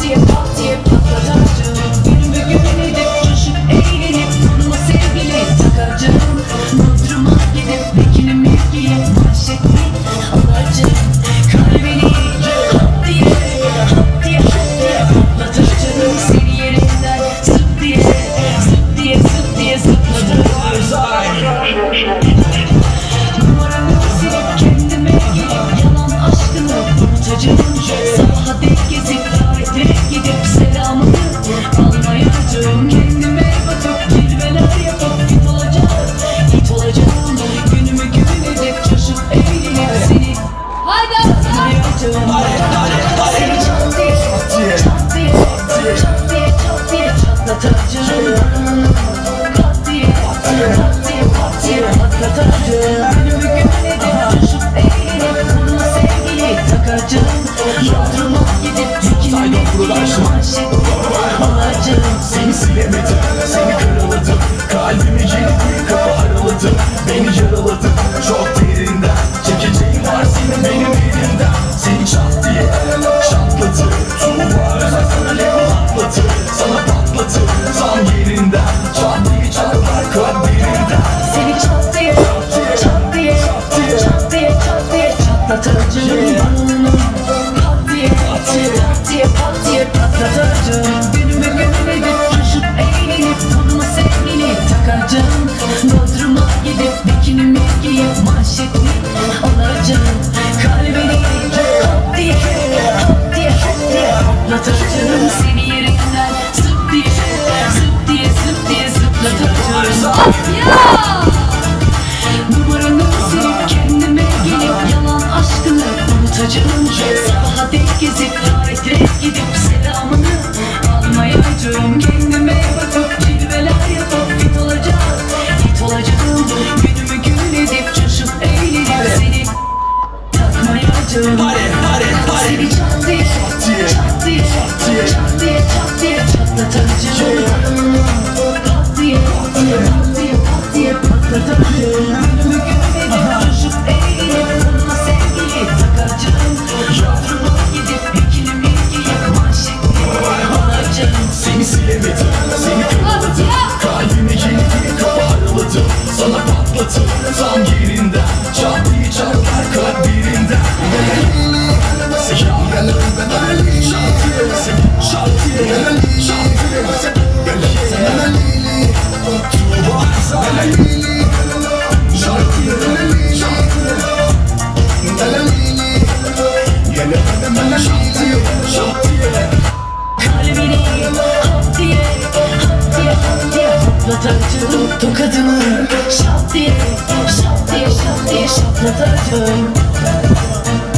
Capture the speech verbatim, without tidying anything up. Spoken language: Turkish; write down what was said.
diye pat diye patlatacağım. Günümü gün edip coşup eğlenip burnuma sevgili takacağım. Bodrum'a gidip bikinimi giyip manşetli alacağım. Kalbini hap diye hap diye hap diye patlatacağım. Seni yerinden zıp diye zıp diye zıp diye zıplatacağım. Numaranı silip kendime gelip yalan aşkını unutacağım. Sabaha dek gezip davetlere gidip selamını almayacağım. Kendime bakıp cilveler yapıp fit olacağım, it olacağım. Günümü gün edip coşup eğlenip seni almayacağım. Seni çat diye çat diye çat diye çat diye çatlatacağım. Pat diye pat diye pat diye patlatacağım. Günümü gün edip coşup eğlenip burnuma sevgili takacağım. Bodrum'a gidip bikinimi giyip manşetli alacağım. Seni silemedim, seni karaladım. Kalbimi kilitli kapı araladım. Beni yaraladın çok derinden. Çekeceğin var senin benim elimden. Seni çat diye çatlatır. Tuğba özel sana level atlatır. Sana patlatır tam yerinden. Çat diye çatlar kalbimden. Seni çat diye çat diye çat diye çat diye çatlatacağım. Pat diye pat diye pat diye pat diye patlatacağım. Günümü gün edip coşup eğlenip burnuma sevgili takacağım. Bodrum'a gidip bikinimi giyip manşetli alacağım. Kalbini hap diye hap diye hap diye patlatacağım. Seni yerinden zıp diye zıp diye zıp diye zıplatacağım. Numaranı silip kendime gelip yalan aşkını unutacağım. Sabaha dek gezip davetlere gidip selamını almayacağım. Kendime bakıp cilveler yapıp fit olacağım, it olacağım. Günümü gün edip coşup eğlenip seni takmayacağım. Seni çat diye çat diye çat diye çat diye çatlatacağım. Pat diye pat diye pat diye pat diye patlatacağım. Günümü gün edip coşup eğlenip burnuma sevgili takacağım. Bodrum'a gidip bikinimi giyip manşetli alacağım. Seni silemedim, seni karaladım. Kalbimi kilitli kapı araladım. Sana patlatır tam yerinden. Çat diye çatlar kalbimden. Kalbini hap diye hap diye hap diye patlatacağım. Tokadımı şap diye şap diye şap diye şaplatacağım.